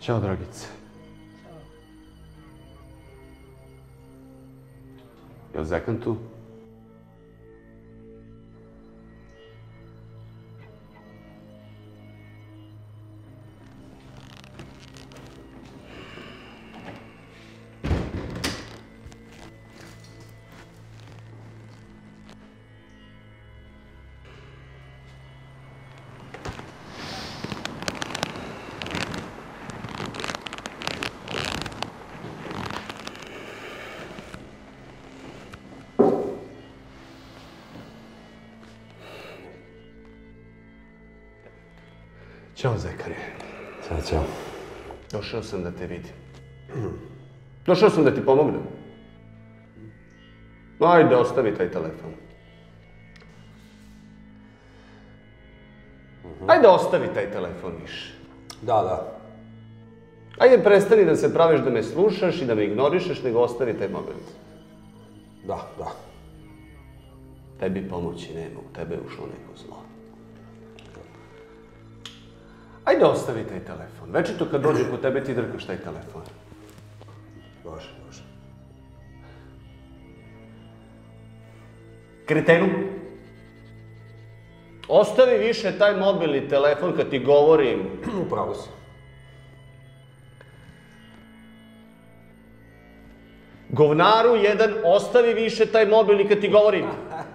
Ćao, Dragice. Je li Zekan tu? Ćao, Zekane. Ćao. Došao sam da te vidim. Došao sam da ti pomognem. Ajde, ostavi taj telefon. Ajde, ostavi taj telefon više. Da. Ajde, prestani da se praviš da me slušaš i da me ignorišeš, nego ostavi taj mobil. Da. Tebi pomoći nema, u tebe je ušlo neko zlo. Ajde, ostavi taj telefon. Večito kad dođe kod tebe ti drkaš taj telefon. Može. Kretenu, ostavi više taj mobil i telefon kad ti govorim. Upravo si. Govnaru jedan, ostavi više taj mobil i kad ti govorim.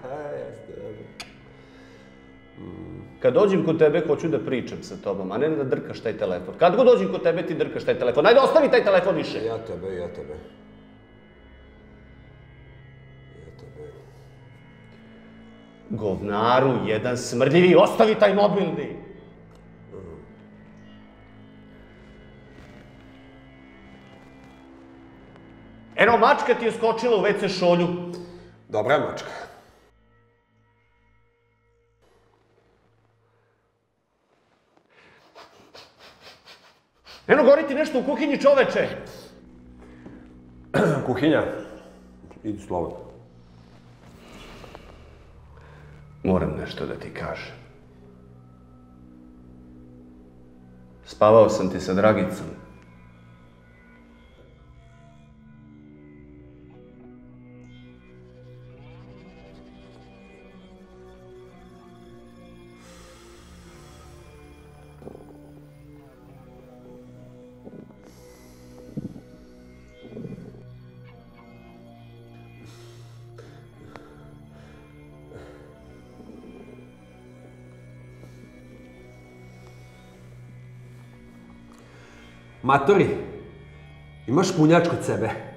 Kad dođem kod tebe, hoću da pričam sa tobom, a ne da drkaš taj telefon. Kad god dođem kod tebe, ti drkaš taj telefon. Ajde, ostavi taj telefon više. Ja tebe. Govnaru, jedan smrdljivi, ostavi taj mobilni. Eno, mačka ti je skočila u WC šolju. Dobra je mačka. Eno, gori ti nešto u kuhinji, čoveče. Kuhinja. Idi slobodno. Moram nešto da ti kažem. Spavao sam ti sa Dragicom. Matori, imaš punjač kod sebe?